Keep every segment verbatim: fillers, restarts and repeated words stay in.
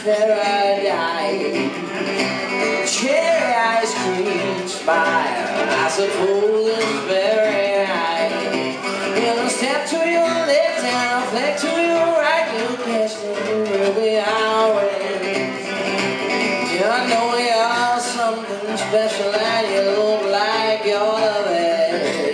paradise. Cherry ice cream spire, I suppose it's very high. In a step to your left and a fleck to your right, you catch me really always. Yeah, I know you are something special and you look like you're the best.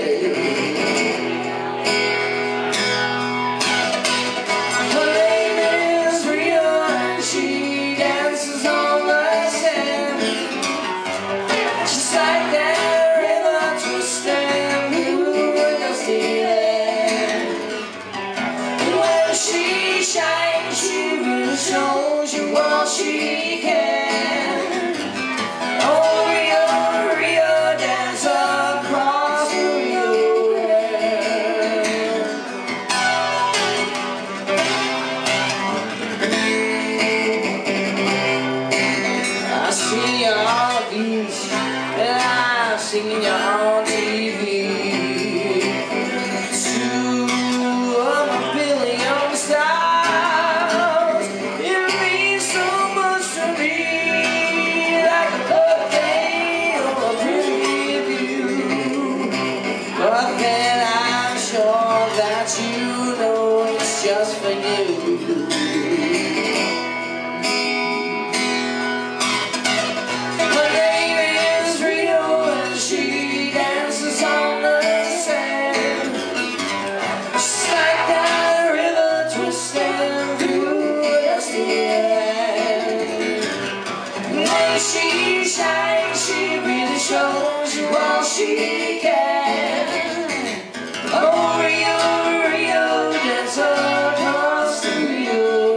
Her name is Rio and she dances on the sand. She's like that river twisting through the sea. When she shines, she really shows you what she can. And I've seen you on T V. Two of a billion stars. It means so much to me, like a birthday or a preview. But then I'm sure that you know it's just for you. She shines, she really shows you all she can. Oh, Rio, Rio, dance across the Rio.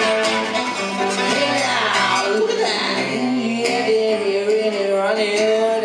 Yeah,